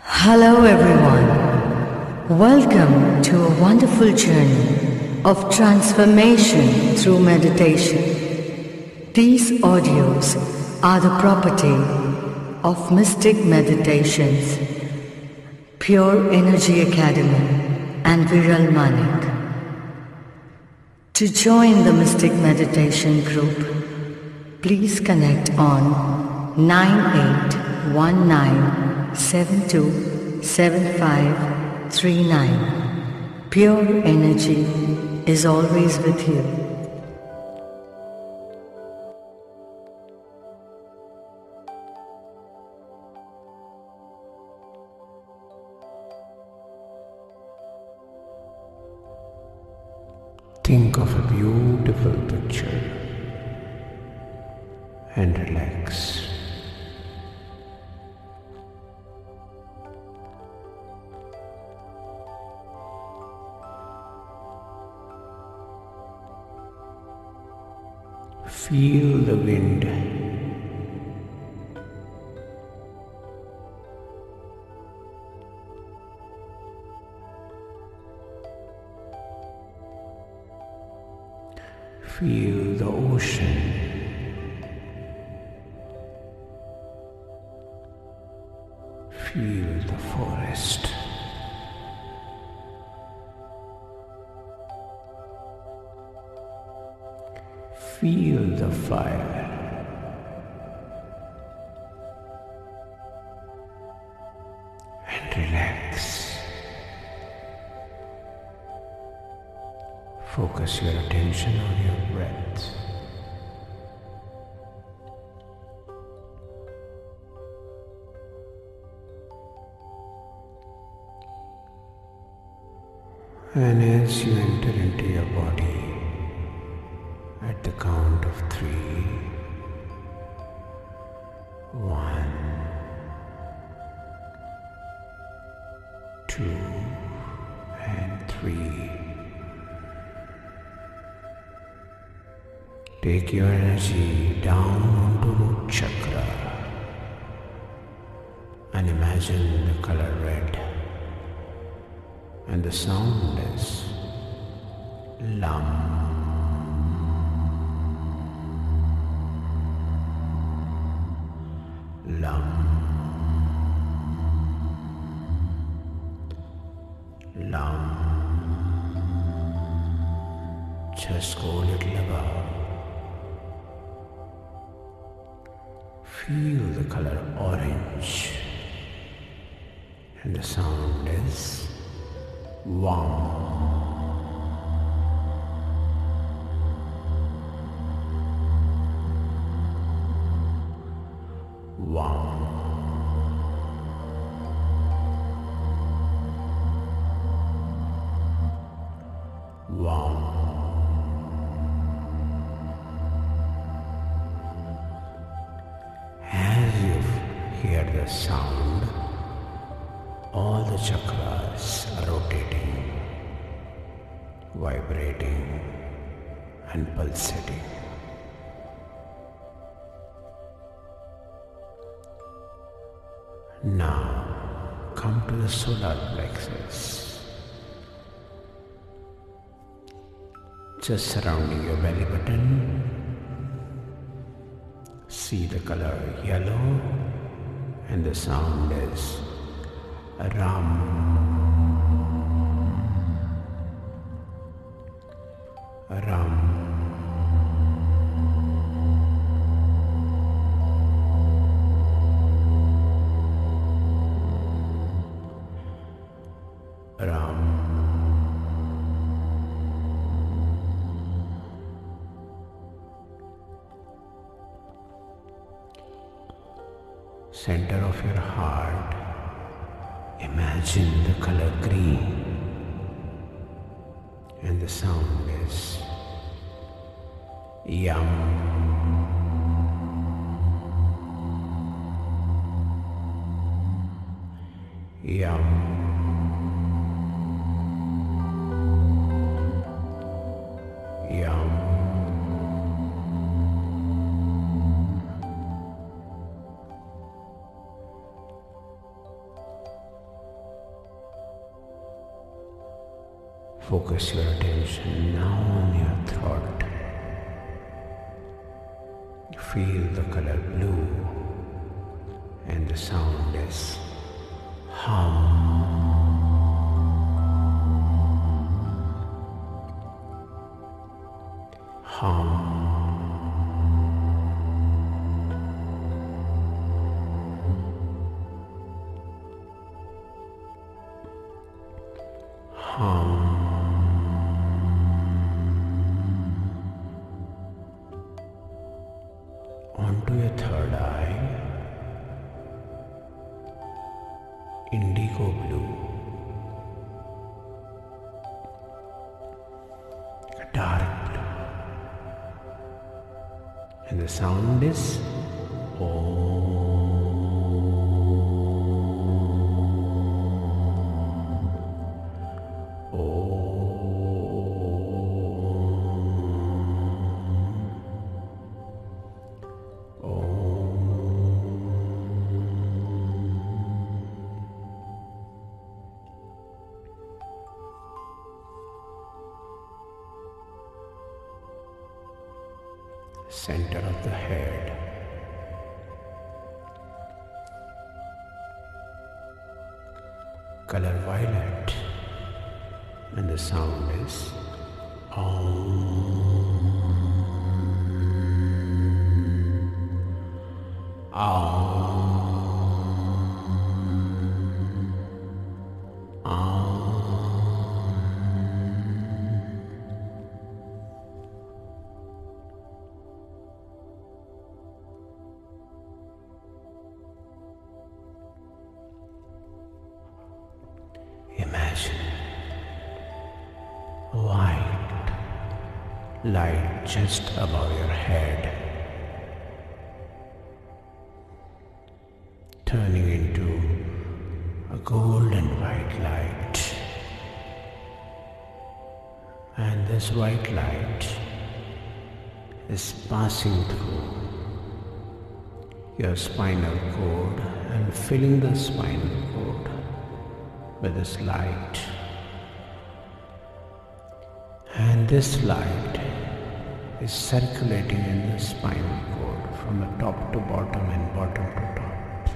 Hello everyone. Welcome to a wonderful journey of transformation through meditation. These audios are the property of Mystic Meditations, Pure Energy Academy and Viral Manek. To join the Mystic Meditation group, please connect on 9819727539. Pure energy is always with you. Think of a beautiful picture and relax. Feel the wind. Feel the ocean. Feel the forest. Feel the fire. And relax. Focus your attention on your breath. And as you enter into your body, at the count of 3, 1, 2, and 3. Take your energy down onto root chakra and imagine the color red, and the sound is Lam. Lam. Lam. Just go a little above. Feel the color orange, and the sound is Wam. Wam. Wam. As you hear the sound, all the chakras are rotating, vibrating, and pulsating. Now, come to the solar plexus. Just surrounding your belly button, see the color yellow, and the sound is Ram. Ram. Center of your heart, imagine the color green, and the sound is Yam. Yam. Yam. Focus your attention now on your throat. Feel the color blue, and the sound is hum. Hum. Onto your third eye, indigo blue, a dark blue, and the sound is Om. Center of the head, color violet, and the sound is Om. Imagine white light just above your head, turning into a golden white light. And this white light is passing through your spinal cord and filling the spinal cord with this light. And this light is circulating in the spinal cord from the top to bottom and bottom to top.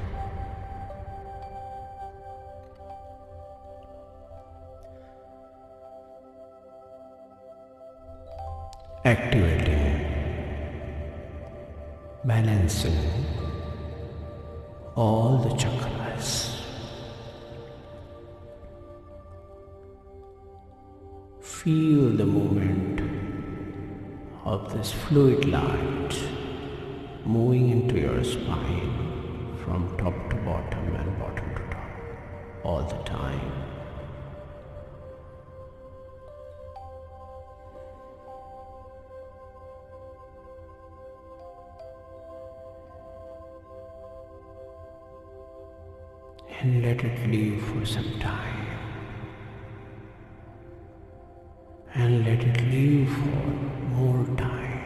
Activating, balancing all the chakras. Feel the movement of this fluid light moving into your spine from top to bottom and bottom to top all the time. And let it leave for some time. And let it leave for more time.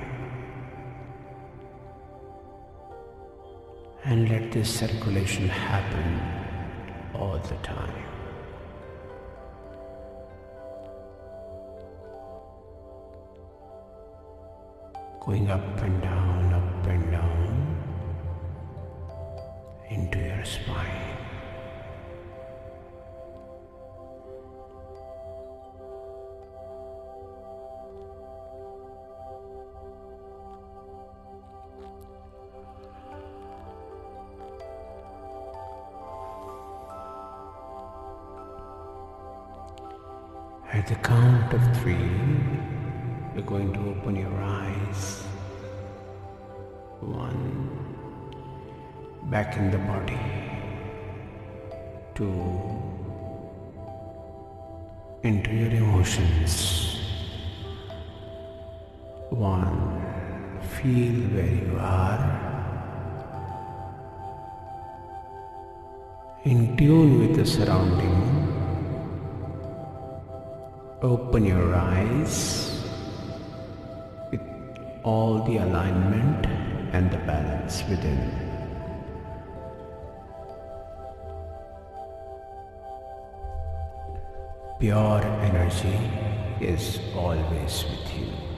And let this circulation happen all the time. Going up and down into your spine. At the count of 3, you're going to open your eyes. 1, back in the body. 2, into your emotions. 1, feel where you are. In tune with the surrounding. Open your eyes with all the alignment and the balance within. Pure energy is always with you.